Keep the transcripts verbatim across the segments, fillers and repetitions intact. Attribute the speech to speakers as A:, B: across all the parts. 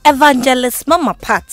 A: Evangelist Mama Pat,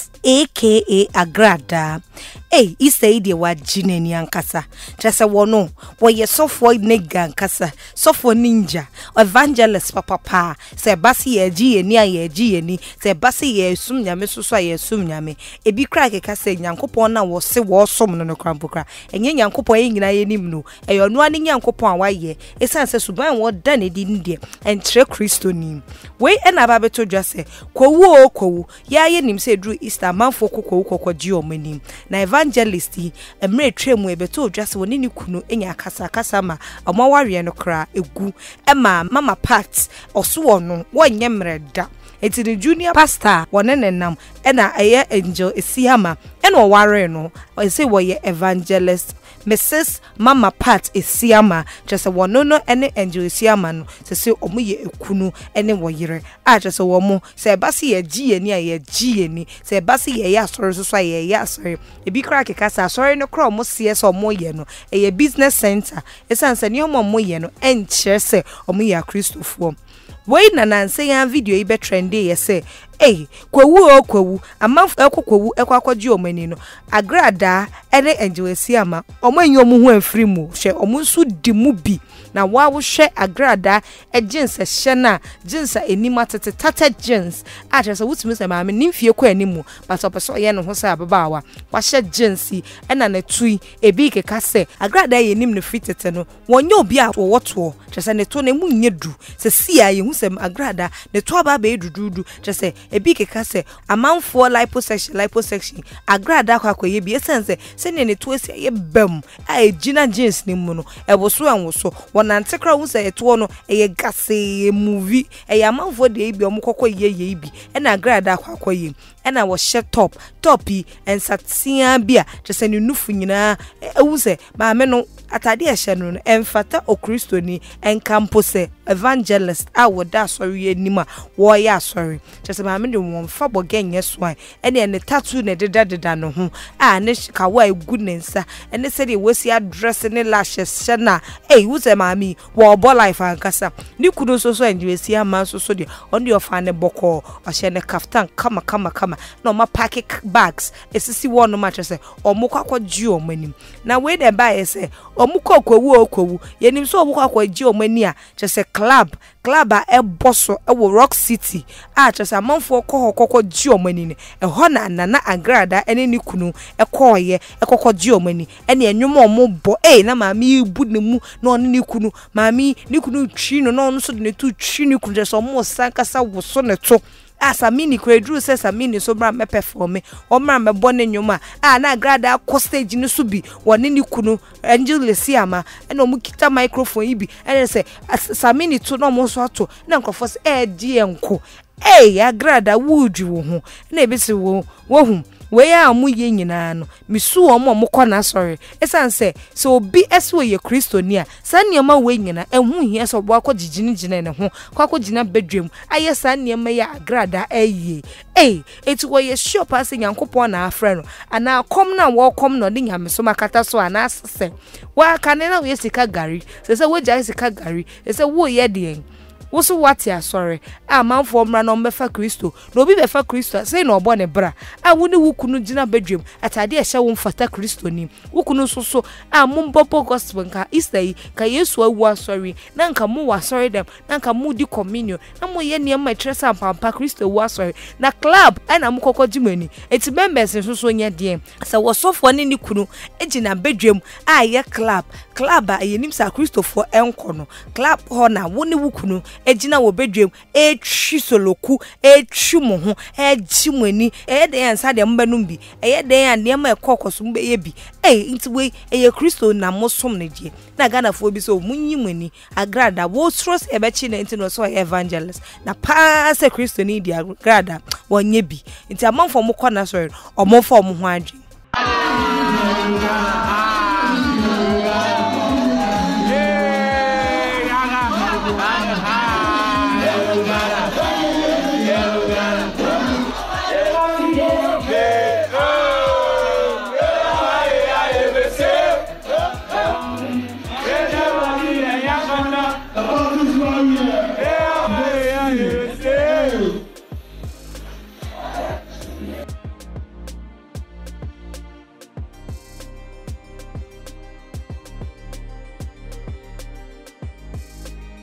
A: aka Agradaa. Hey, isei de wa jineni ankasa. Chese wono, wo ye sofo nega ankasa, sofo ninja, evangelist papa pa. Se basi ye ji ye ni a ye ji ye ni, se basi ye sum nyame so ye sum nyame. Ebi kra ke kase Nyankopon na wo se wo som no no krampokra. Enye Nyankopon ye nyina ye nim no. E Onua ni Nyankopon wa ye. Esan se suban wo da ne di ndie. Entre Kristo nim. We ena ba beto dwa se, kowu o kowu. Ya ye nim se dru Easter manfo kokowu kokoji o manim. Na evangelist emre twemu ebeto dwa se woni ni kunu enya akasa akasa ma omaware no kra egu ema Mama Pat oso wono wonye mreda eti the junior pastor wone nenam ena eye angel esiama ena oware no say woye evangelist Missus Mama Pat esiama chese wono no ene angel esiama no se se omuye ekunu ene woyire a chese womo se basi ye giye ni ye giye ni se basi ye ya sorry so so ye ya sorry ebi kra kekasa sorry no kra omo sie so omo ye no eye business center esanse ni omo omo ye no enche se omo ya Christopher we na nanse ya video ibe trendy ye se eh kwawu o kwawu amanfo ekokwawu ekwakwaji omani no Agradaa ene enjewesi ama omo enyo mu hu afiri mu hwe omo nso di mu bi na wa wo hwe Agradaa e jeans hye na jeans enima tete tata jeans a tese wutumi se ma me nimfie kwa animu but opeso ye no ho sa ababawa wa hye jeans ena na tui ebi keka se Agradaa ye nim no fitete no wonye obi a woto tese ne to na mu nyedu se sia ye hu se Agradaa ne to aba ba edududu tese ebi keka se amanfo liposuction liposuction Agradaa kwa koye bi esense se ne ne to esi ye bam a ejina jeans ni mu no eboso anwoso wonante kra hu se eto no eye gase movie eye amanfo de bi omukokọ ye ye bi e na Agradaa kwa koye ena wo she top topi ensatia bia tese ne nufu nyina ewu se ma me no atade e hye no emfata okristoni enkampo se evangelist a woda sorry enima wo ya sorry tese ma me de won fa bogenye so ene ne tattoo ne deda deda no ho a ne ka wa egu ne nsa ene se de wasi address ne lashes hye na eh wu se ma mi wo bo life ankasa ni kudo so so enjesi ama so so de on de ofa ne boko o hye ne kaftan kama kama kama no ma pack bags esisi one no match say omukwa kwaji omanim na we dem buy say omukwa okwawu okwawu yenim so omukwa kwaji omani a chese club club a eboso e wo Rock City a chese amanfo kokọ kwaji omani ne e ho na nana Agradaa ene ni kunu e koye e kokwaji omani ene enwom ombo eh na maami bu ne mu na oni ni kunu maami ni kunu twi no na ono so de ne tu twi ni kunu chese omo sankasa wo so ne to Samini kredru se Samini so bra me perform o mra me bone nyoma a na Agradaa ko stage ni so bi woni ni kunu angel lesiama e no mu kita microphone yi bi e se Samini to no mo so ato na nkofo se e di enko eh Agradaa wudi wo ho na ebisi wo wo hu we ya amu ye nyina no misu omo mokọ na sorry esanse so obi eso ye kristoni a saniema we nyina ehu hia so bo akọ gigini gina ne ho kwa akọ gina bedwem aye saniema ya Agradaa eye eh etu wo ye shop ase Nyankopon na afre no ana kom na wo kom no de nyame so makata so ana asese wa kane na we sika gari se se we ja sika gari se wo ye de woso wati asori a manfo mra no mbefa Kristo no obi befa Kristo say no obo ne bra a woni wukunu gina bedwem atade e hye wo mfata Kristo ni wukunu soso a mombopo gospel nka Easter ka Yesu awu asori na nka mu wasori dem na nka mu di communion na mo ye ne ma tresa pampa Kristo wu asori na club ana mu kokọ jimani eti members soso nya de se wo sofo ne ni kunu egina bedwem a ye club club a ye nim sa Christopher enko no club ho na woni wukunu ejina wo bedwem e twi soloku e twi mo ho e gi mani e de ansa de mbanum bi e de an de ma ekokoso mbe ye bi eh nti we e Kristo na mosom ne die na Ghana fo bi so munyi mani Agradaa wo stress e be chi na nti no so evangelist na pass Kristo ni di Agradaa wonye bi nti amanfo mo kọ na so omonfo mo ho adwe